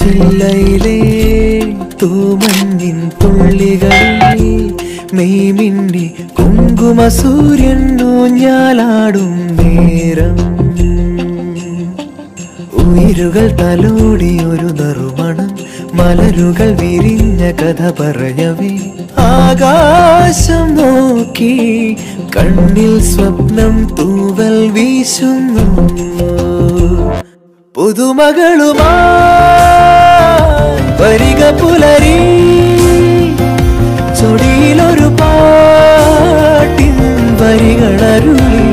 ചില്ലയിലെ തൂമഞ്ഞിൻ തുള്ളികളിൽ മെയ്മിന്നി കുങ്കുമ സൂര്യൻ ഊഞ്ഞാലാടും നേരം ഉയിരുകൾ തലോടി ഒരു നറുമണം മലരുകൾ വിരിഞ്ഞ കഥ പറയവേ ആകാശം നോക്കി കണ്ണിൽ സ്വപ്നം തൂവൽ വീശുന്നു പുതുമകളുമായി വരിക പുലരി ചൊടിയിലൊരു പാട്ടിൻ വരികളരുളി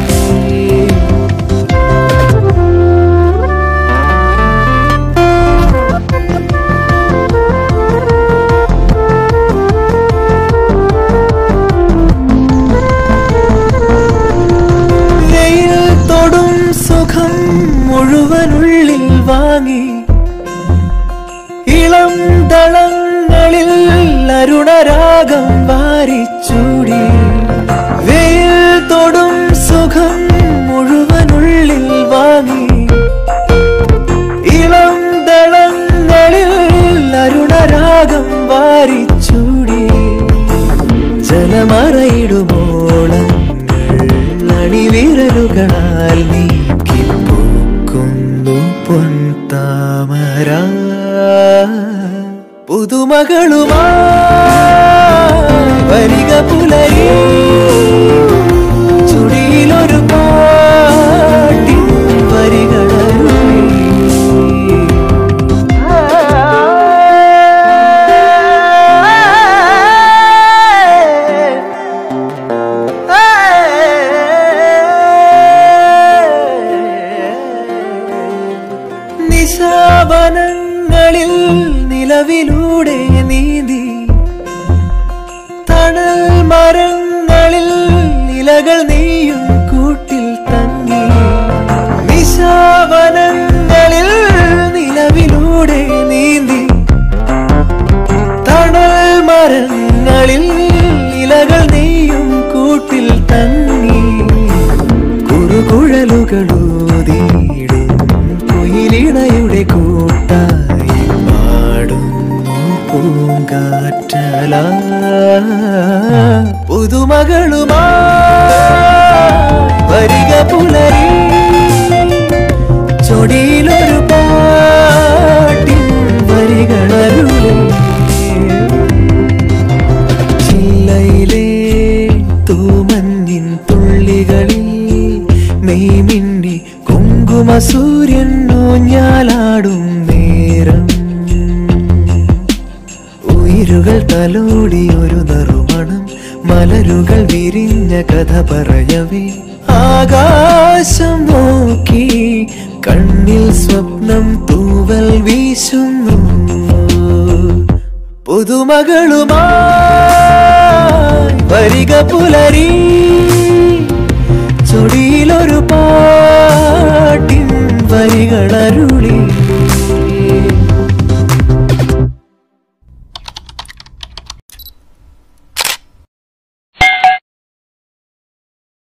മുഴുവനുള്ളിൽ വാങ്ങി ഇളം ദളങ്ങളിൽ അരുണരാഗം വാരിച്ചൂടി വെയിൽ തൊടും സുഖം മുഴുവനുള്ളിൽ വാങ്ങി ഇളം ദളങ്ങളിൽ അരുണരാഗം വാരിച്ചൂടി ജലമറയിടുമോളങ്ങൾ അണിവിരലുകളാൽ നീക്കിപ്പോ പൊൻതാമര പുതുമകളുമായി വരിക പുലരി ചുടിയിലൊരു പാട്ടിൻ വരികളരുളി നിശാവനങ്ങളിൽ നിലവിലൂടെ നീന്തി തണൽ മരങ്ങളിൽ ഇലകൾ നെയ്യും കൂട്ടിൽ തങ്ങി നിശാവനങ്ങളിൽ നിലവിലൂടെ നീന്തി തണൽ മരങ്ങളിൽ ഇലകൾ നെയ്യും കൂട്ടിൽ തങ്ങി കുറുകുഴലുകളൂതിയിടും കുയിലിണയുടെ കൂട്ടായി പാടുന്നു പൂങ്കാറ്റല പുതുമകളുമായി വരിക പുലരി ചൊടിയിലൊരു പാട്ടിൻ വരികളരുളി ചില്ലയിലെ തൂമഞ്ഞിൻ തുള്ളികളിൽ മെയ്മിന്നി കുങ്കുമ സൂര്യൻ ഊഞ്ഞാലാടും നേരം ഉയിരുകൾ തലോടി ഒരു നറുമണം മലരുകൾ വിരിഞ്ഞ കഥ പറയവേ ആകാശം നോക്കി കണ്ണിൽ സ്വപ്നം തൂവൽ വീശുന്നു പുതുമകളുമായി വരിക പുലരി ചൊടിയിലൊരു പാട്ടിൻ വരികളരുളി